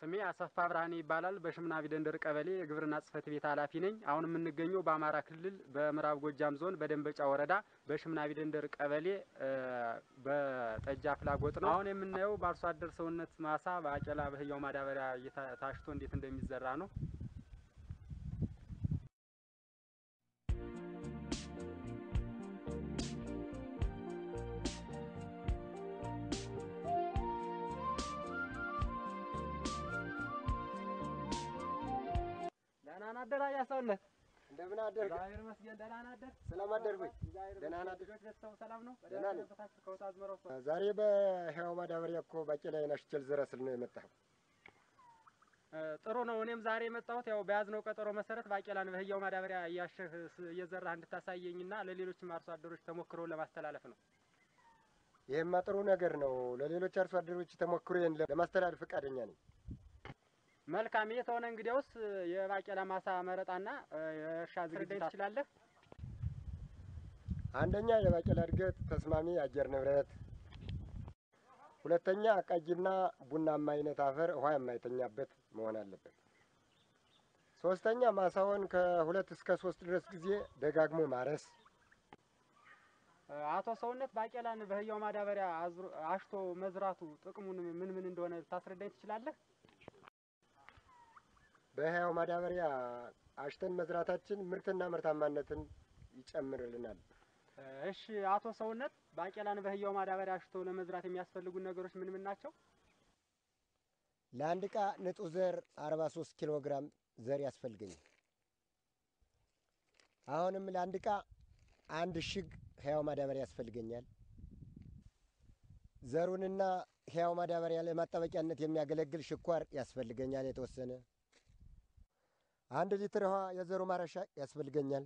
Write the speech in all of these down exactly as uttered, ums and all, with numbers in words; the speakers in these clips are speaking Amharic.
ስሜ አሰፋ ብርሃኔ ይባላል። በሽምና ቢደንደር ቀበሌ የግብርና ጽሕፈት ቤት ኃላፊ ነኝ። አሁን የምንገኘው በአማራ ክልል በምዕራብ ጎጃም ዞን በደንበጫ ወረዳ በሽምና ቢደንደር ቀበሌ በጠጃ ፍላጎት ነው። አሁን የምናየው በአርሶ አደር ሰውነት ማሳ ባቄላ በህያው ማዳበሪያ ታሽቶ እንዴት እንደሚዘራ ነው። ደህና ናደራ ያሰውነት እንደምን አደርክ? ዛሬር መስገን ደህና ናደር? ሰላም አደርኩኝ። ደህና ናደር? ቤተሰቡ ሰላም ነው? ደህና ነኝ። ከወጣ አዝመራው ዛሬ በህያው ማዳበሪያ እኮ ባቄላዬን አሽቼ ልዘራ ስል ነው የመጣኸው። ጥሩ ነው። እኔም ዛሬ የመጣሁት ያው በያዝነው ቀጠሮ መሰረት ባቄላን በህያው ማዳበሪያ እያሸህ እየዘራህ እንድታሳየኝና ለሌሎችም አርሶ አደሮች ተሞክሮ ለማስተላለፍ ነው። ይሄማ ጥሩ ነገር ነው። ለሌሎች አርሶ አደሮች ተሞክሮዬን ለማስተላለፍ ፈቃደኛ ነኝ። መልካም የተሆነ እንግዲያውስ የባቄላ ማሳ መረጣና የእርሻ ዝግጅት ትችላለህ። አንደኛ የባቄላ እድገት ተስማሚ የአየር ንብረት፣ ሁለተኛ ቀይና ቡናማ አይነት አፈር ውሃ የማይተኛበት መሆን አለበት። ሶስተኛ ማሳውን ከሁለት እስከ ሶስት ድረስ ጊዜ ደጋግሞ ማረስ። አቶ ሰውነት ባቄላን በህያው ማዳበሪያ አሽቶ መዝራቱ ጥቅሙን ምን ምን እንደሆነ ታስረዳኝ ትችላለህ? በህያው ማዳበሪያ አሽተን መዝራታችን ምርትና ምርታማነትን ይጨምርልናል። እሺ አቶ ሰውነት ባቄላን በህያው ማዳበሪያ አሽቶ ለመዝራት የሚያስፈልጉ ነገሮች ምን ምን ናቸው? ለአንድ ዕቃ ንጹህ ዘር አርባ ሶስት ኪሎ ግራም ዘር ያስፈልገኛል። አሁንም ለአንድ ዕቃ አንድ እሽግ ህያው ማዳበሪያ ያስፈልገኛል። ዘሩንና ህያው ማዳበሪያ ለማጣበቂያነት የሚያገለግል ሽኳር ያስፈልገኛል የተወሰነ። አንድ ሊትር ውሃ የዘሩ ማረሻ ያስፈልገኛል።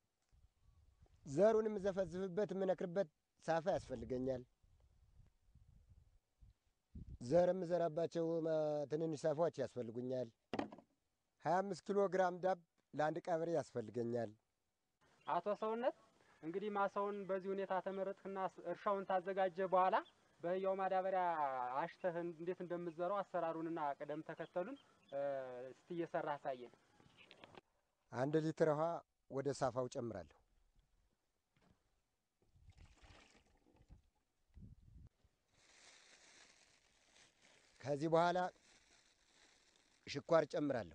ዘሩንም ዘፈዝፍበት ምነክርበት ሳፋ ያስፈልገኛል። ዘርም ዘራባቸው ትንንሽ ሳፋዎች ያስፈልጉኛል። ሀያ አምስት ኪሎ ግራም ዳብ ለአንድ ቀበሬ ያስፈልገኛል። አቶ ሰውነት እንግዲህ ማሳውን በዚህ ሁኔታ ተመረጥክና እርሻውን ታዘጋጀ በኋላ በህያው ማዳበሪያ አሽተህ እንዴት እንደምትዘራው አሰራሩንና ቅደም ተከተሉን እስቲ እየሰራህ አሳየን። አንድ ሊትር ውሃ ወደ ሳፋው ጨምራለሁ። ከዚህ በኋላ ሽኳር ጨምራለሁ።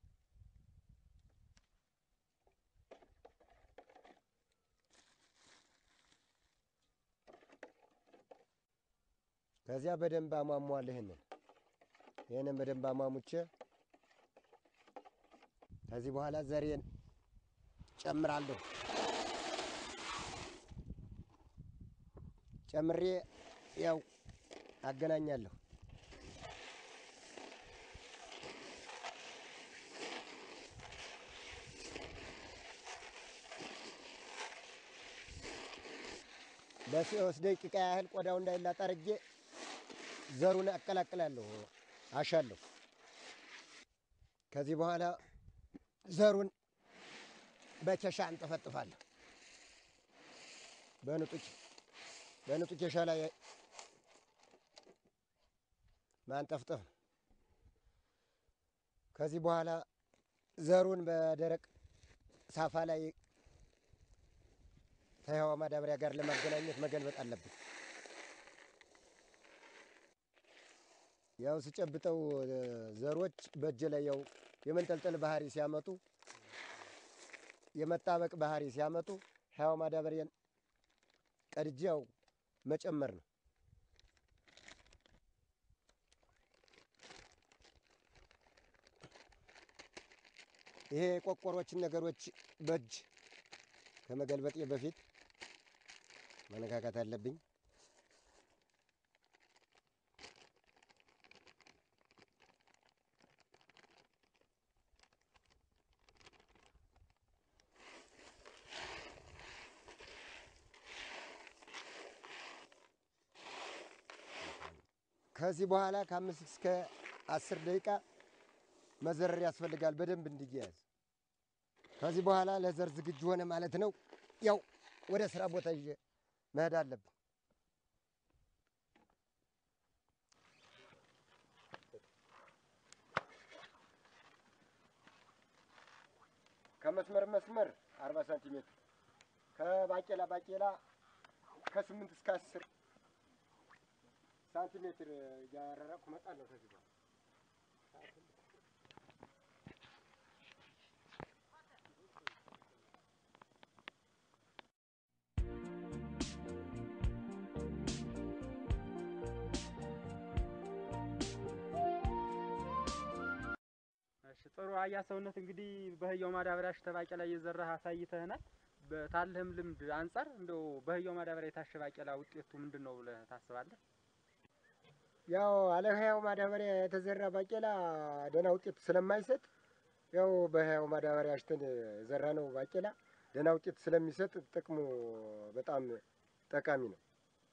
ከዚያ በደንብ አሟሟለሁ። ይሄንን ይሄንን በደንብ አሟሙቼ ከዚህ በኋላ ዘሬን ጨምራለሁ። ጨምሬ ያው አገናኛለሁ። ለሶስት ደቂቃ ያህል ቆዳው እንዳይላጥ አድርጌ ዘሩን አቀላቅላለሁ፣ አሻለሁ። ከዚህ በኋላ ዘሩን በኬሻ እንጠፈጥፋለሁ። በንጡቅ በንጡቅ ኬሻ ላይ ማንጠፍጠፍ። ከዚህ በኋላ ዘሩን በደረቅ ሳፋ ላይ ከህያው ማዳበሪያ ጋር ለማገናኘት መገልበጥ አለብን። ያው ስጨብጠው ዘሮች በእጅ ላይ ያው የመንጠልጠል ባህሪ ሲያመጡ የመጣበቅ ባህሪ ሲያመጡ ህያው ማዳበሪያን ቀድጄው መጨመር ነው። ይሄ ቆቆሮችን ነገሮች በእጅ ከመገልበጤ በፊት መነካካት አለብኝ። ከዚህ በኋላ ከአምስት እስከ አስር ደቂቃ መዘረር ያስፈልጋል በደንብ እንዲያያዝ። ከዚህ በኋላ ለዘር ዝግጁ ሆነ ማለት ነው። ያው ወደ ስራ ቦታ ይዤ መሄድ አለብን። ከመስመር መስመር አርባ ሳንቲሜትር ከባቄላ ባቄላ ከስምንት እስከ አስር ሳንቲሜትር እያረረኩ እመጣለሁ። ከዚህ በኋላ ጥሩ አያ ሰውነት እንግዲህ በህያው ማዳበሪያ ሽተ ባቄላ እየዘራህ አሳይተህናል። በታለህም ልምድ አንፃር እንደው በህያው ማዳበሪያ የታሸ ባቄላ ውጤቱ ምንድነው ብለህ ታስባለህ? ያው አለ ህያው ማዳበሪያ የተዘራ ባቄላ ደህና ውጤት ስለማይሰጥ ያው በህያው ማዳበሪያ አሽተን የዘራነው ባቄላ ደህና ውጤት ስለሚሰጥ ጥቅሙ በጣም ጠቃሚ ነው።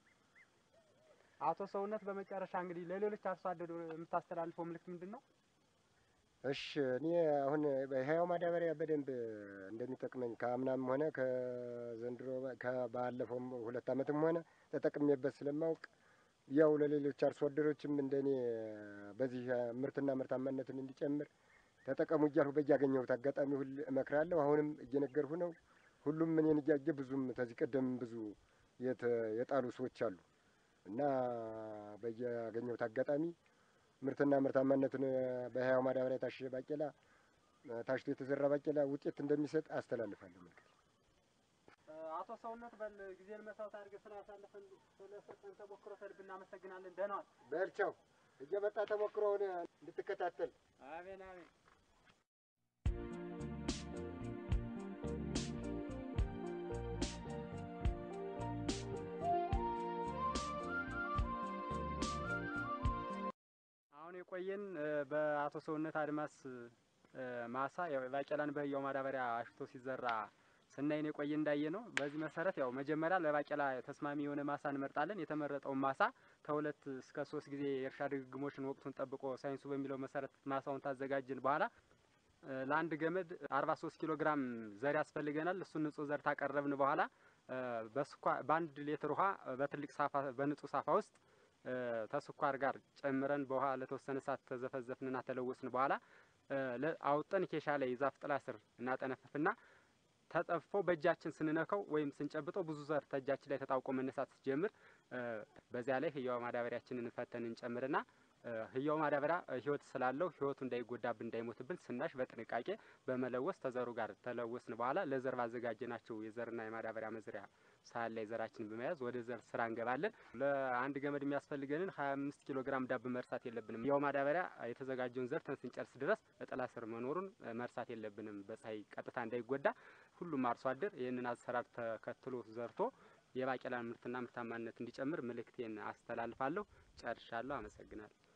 አቶ ሰውነት በመጨረሻ እንግዲህ ለሌሎች አርሶ አደር የምታስተላልፈው መልእክት ምንድነው? እሺ እኔ አሁን በህያው ማዳበሪያ በደንብ እንደሚጠቅመኝ ከአምናም ሆነ ከዘንድሮ ከባለፈው ሁለት ዓመትም ሆነ ተጠቅሜበት ስለማውቅ ያው ለሌሎች አርሶ አደሮችም እንደኔ በዚህ ምርትና ምርታማነትን እንዲጨምር ተጠቀሙ እያልሁ በያገኘሁት አጋጣሚ ሁሉ እመክራለሁ። አሁንም እየነገርሁ ነው። ሁሉም እኔን እያየ ብዙም ከዚህ ቀደም ብዙ የጣሉ ሰዎች አሉ እና በያገኘሁት አጋጣሚ ምርትና ምርታማነትን በህያው ማዳበሪያ የታሸ ባቄላ ታሽቶ የተዘራ ባቄላ ውጤት እንደሚሰጥ አስተላልፋለሁ መልእክት። አቶ ሰውነት በል ጊዜን መስዋዕት አድርገህ ስላሳለፈን ስለሰጠን ተሞክሮ ከልብ እናመሰግናለን። ደህና ዋል። በል ቻው። እየመጣ ተሞክሮውን እንድትከታተል። አሜን አሜን። አሁን የቆየን በአቶ ሰውነት አድማስ ማሳ ያው ባቄላን በህያው ማዳበሪያ አሽቶ ሲዘራ ስናይን የቆየ እንዳየ ነው። በዚህ መሰረት ያው መጀመሪያ ለባቄላ ተስማሚ የሆነ ማሳ እንመርጣለን። የተመረጠውን ማሳ ከሁለት እስከ ሶስት ጊዜ የእርሻ ድግግሞችን ወቅቱን ጠብቆ ሳይንሱ በሚለው መሰረት ማሳውን ታዘጋጅን በኋላ ለአንድ ገመድ አርባ ሶስት ኪሎ ግራም ዘር ያስፈልገናል። እሱን ንጹህ ዘር ታቀረብን በኋላ በስኳ በአንድ ሊትር ውሃ በትልቅ ሳፋ በንጹህ ሳፋ ውስጥ ተስኳር ጋር ጨምረን በውሃ ለተወሰነ ሰዓት ተዘፈዘፍንና ተለወስን በኋላ አውጠን ኬሻ ላይ ዛፍ ጥላ ስር እናጠነፍፍና ተጠፍፎ በእጃችን ስንነካው ወይም ስንጨብጠው ብዙ ዘር ተእጃችን ላይ ተጣውቆ መነሳት ሲጀምር በዚያ ላይ ህያው ማዳበሪያችንን ፈተን እንጨምርና ህያው ማዳበሪያ ህይወት ስላለው ህይወቱ እንዳይጎዳብን እንዳይሞትብን ስናሽ በጥንቃቄ በመለወስ ተዘሩ ጋር ተለወስን በኋላ ለዘር ባዘጋጀናቸው የዘርና የማዳበሪያ መዝሪያ ሳህን ላይ ዘራችንን በመያዝ ወደ ዘር ስራ እንገባለን። ለአንድ ገመድ የሚያስፈልገንን ሀያ አምስት ኪሎ ግራም ዳብ መርሳት የለብንም። ህያው ማዳበሪያ የተዘጋጀውን ዘር ስንጨርስ ድረስ ጥላ ስር መኖሩን መርሳት የለብንም። በፀሐይ ቀጥታ እንዳይጎዳ ሁሉም አርሶ አደር ይህንን አሰራር ተከትሎ ዘርቶ የባቄላን ምርትና ምርታማነት እንዲጨምር መልእክቴን አስተላልፋለሁ። ጨርሻለሁ። አመሰግናለሁ።